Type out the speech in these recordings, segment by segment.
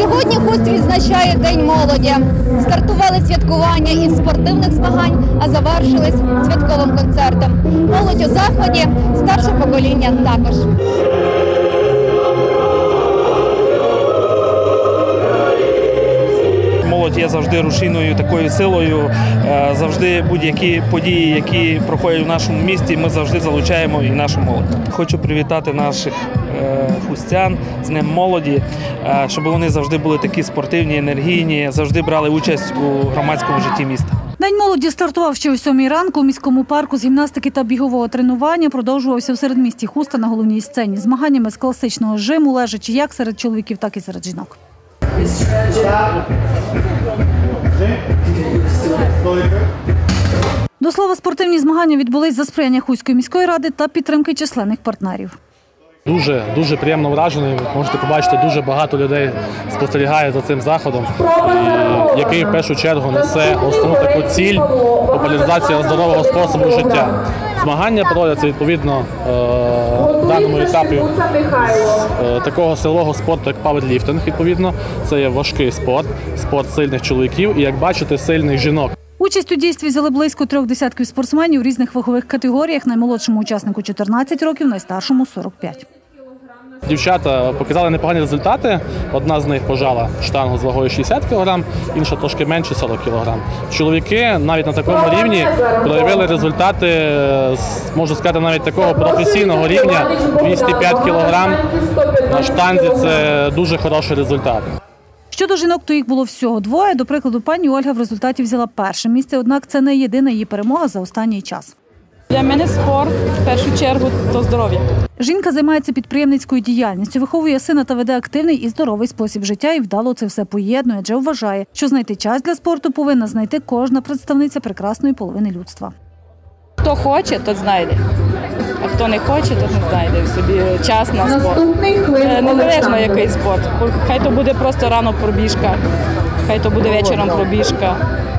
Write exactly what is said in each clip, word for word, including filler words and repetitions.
Сьогодні Хуст відзначає День молоді. Стартували святкування із спортивних змагань, а завершились святковим концертом. Молодь у заході, старше покоління також. Молодь є завжди рушійною такою силою, завжди будь-які події, які проходять в нашому місті, ми завжди залучаємо і нашу молодь. Хочу привітати наших хустян з Днем молоді, щоб вони завжди були такі спортивні, енергійні, завжди брали участь у громадському житті міста. День молоді стартував ще о сьомій ранку у міському парку з гімнастики та бігового тренування. Продовжувався в середмісті Хуста на головній сцені. Змаганнями з класичного жиму, лежачи як серед чоловіків, так і серед жінок. До слова, спортивні змагання відбулись за сприяння Хуської міської ради та підтримки численних партнерів. Дуже, дуже приємно вражений. Можете побачити, дуже багато людей спостерігає за цим заходом, який в першу чергу несе основну таку ціль – популяризація здорового способу життя. Змагання проводяться відповідно в даному етапі з такого силового спорту, як паверліфтинг, відповідно. Це є важкий спорт, спорт сильних чоловіків і, як бачите, сильних жінок. Участь у дійстві взяли близько трьох десятків спортсменів у різних вагових категоріях. Наймолодшому учаснику чотирнадцять років, найстаршому – сорок п'ять. Дівчата показали непогані результати. Одна з них пожала штангу з вагою шістдесят кілограм, інша трошки менше – сорок кілограм. Чоловіки навіть на такому рівні проявили результати, можу сказати, навіть такого професійного рівня – двісті п'ять кілограм на штанзі – це дуже хороший результат. Щодо жінок, то їх було всього двоє. До прикладу, пані Ольга в результаті взяла перше місце, однак це не єдина її перемога за останній час. Для мене спорт, в першу чергу, то здоров'я. Жінка займається підприємницькою діяльністю, виховує сина та веде активний і здоровий спосіб життя і вдало це все поєднує, адже вважає, що знайти час для спорту повинна знайти кожна представниця прекрасної половини людства. Хто хоче, то знайде. А хто не хоче, то не знайде собі час на спорт. Незалежно який спорт. Хай то буде просто рано пробіжка, хай то буде вечором пробіжка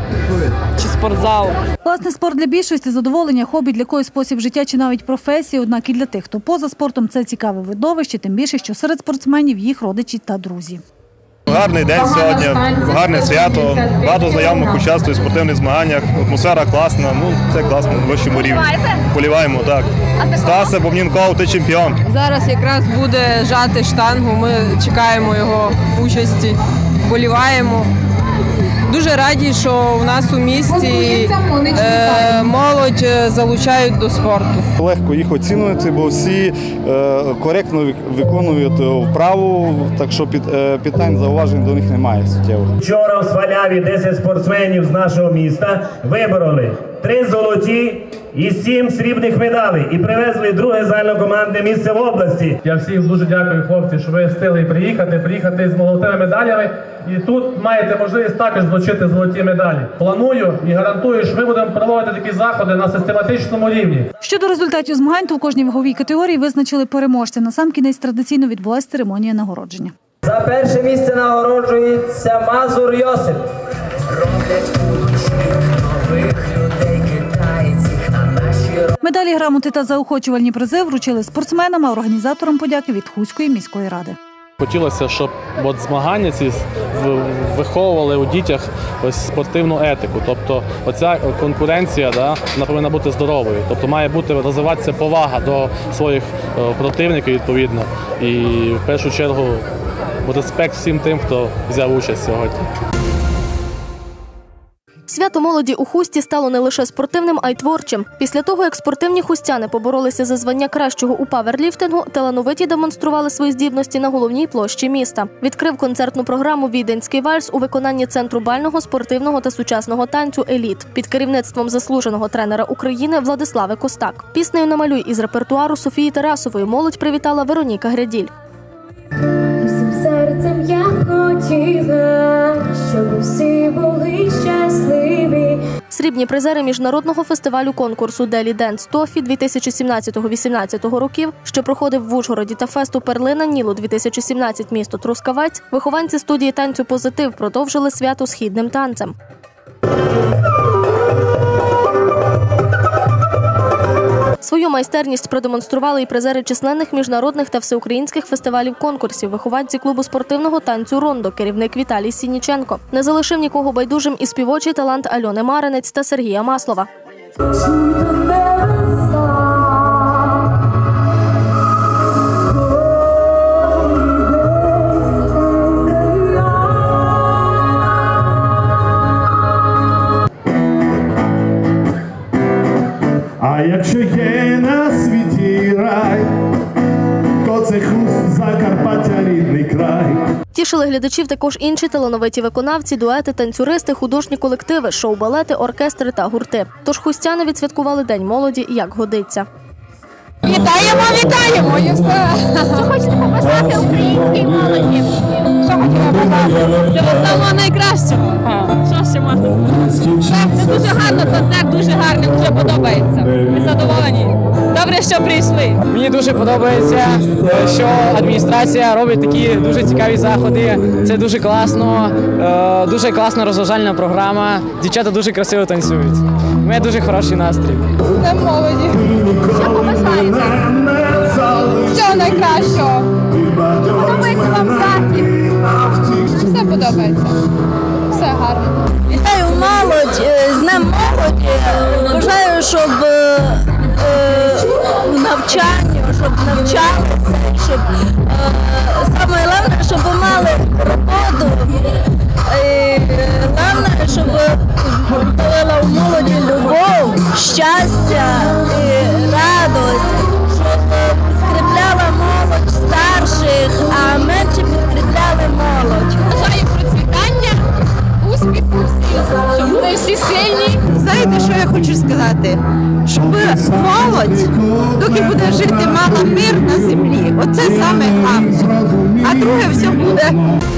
чи спортзал. Власне, спорт для більшості – задоволення, хобі, для когось спосіб життя чи навіть професія. Однак і для тих, хто поза спортом – це цікаве видовище, тим більше, що серед спортсменів їх родичі та друзі. Гарний день сьогодні, гарне свято, багато знайомих участвують в спортивних змаганнях, атмосфера класна, ну це класно на вищому рівні. Поліваємо, так. Стас Бобнінков, ти чемпіон. Зараз якраз буде жати штангу, ми чекаємо його участі, боліваємо. Дуже раді, що в нас у місті е, молодь залучають до спорту. Легко їх оцінювати, бо всі е, коректно виконують вправу, так що під, е, питань, зауважень до них немає суттєвих. Вчора в Сваляві десять спортсменів з нашого міста вибороли три золоті і сім срібних медалей і привезли друге загальнокомандне місце в області. Я всім дуже дякую, хлопці, що ви встигли приїхати, приїхати з золотими медалями. І тут маєте можливість також злучити золоті медалі. Планую і гарантую, що ми будемо проводити такі заходи на систематичному рівні. Щодо результатів змагань, то в кожній ваговій категорії визначили переможця. Насамкінець традиційно відбулася церемонія нагородження. За перше місце нагороджується Мазур Йосип. Медалі, грамоти та заохочувальні призи вручили спортсменам, а організаторам подяки від Хуської міської ради. Хотілося, щоб от змагання ці виховували у дітях ось спортивну етику. Тобто оця конкуренція, да, вона повинна бути здоровою. Тобто має бути розвиватися повага до своїх противників відповідно. І в першу чергу респект всім тим, хто взяв участь сьогодні. Свято молоді у Хусті стало не лише спортивним, а й творчим. Після того, як спортивні хустяни поборолися за звання кращого у паверліфтингу, талановиті демонстрували свої здібності на головній площі міста. Відкрив концертну програму «Віденський вальс» у виконанні Центру бального, спортивного та сучасного танцю «Еліт» під керівництвом заслуженого тренера України Владислави Костак. Піснею «Намалюй» із репертуару Софії Тарасової молодь привітала Вероніка Гряділь. Усім серцем я хотіла, щоб всі були щасливі. Срібні призери міжнародного фестивалю конкурсу «Делі Денс Тофі» дві тисячі сімнадцятого-вісімнадцятого років, що проходив в Ужгороді, та фесту «Перлина Нілу» дві тисячі сімнадцять місто Трускавець, вихованці студії танцю «Позитив» продовжили свято східним танцем. Свою майстерність продемонстрували і призери численних міжнародних та всеукраїнських фестивалів-конкурсів, вихованці клубу спортивного танцю «Рондо», керівник Віталій Сініченко. Не залишив нікого байдужим і співочий талант Альони Маринець та Сергія Маслова. А якщо є на світі рай, то це Хуст, Закарпаття, рідний край. Тішили глядачів також інші талановиті виконавці, дуети, танцюристи, художні колективи, шоу-балети, оркестри та гурти. Тож хустяни відсвяткували День молоді як годиться. Вітаємо, вітаємо! І все. Що хочете побажати українській молоді? Що хочете побажати? Всього самого найкращого. Що ще можна? Так, це дуже гарно, концерт дуже гарний, дуже подобається. Ми задоволені. Добре, що прийшли. Мені дуже подобається, що адміністрація робить такі дуже цікаві заходи. Це дуже класно, дуже класна розважальна програма. Дівчата дуже красиво танцюють. У мене дуже хороший настрій. З Днем молоді. Що побажаєте? Всього найкращого. Подобається вам захід? Все подобається. Все гарно. Вітаю молодь, з Днем молоді. Бажаю, щоб в навчанні, щоб навчалися, щоб саме головне, щоб мали роботу. І головне, щоб була в молоді любов, щастя і радость, щоб підкріпляла молодь старших, а менше підкріпляли молодь. Бажаю процвітання, успіху всіх, щоб були всі сильні. Знаєте, що я хочу сказати? Щоб молодь, доки буде жити, мала мир на землі. Оце саме головне. А друге все буде.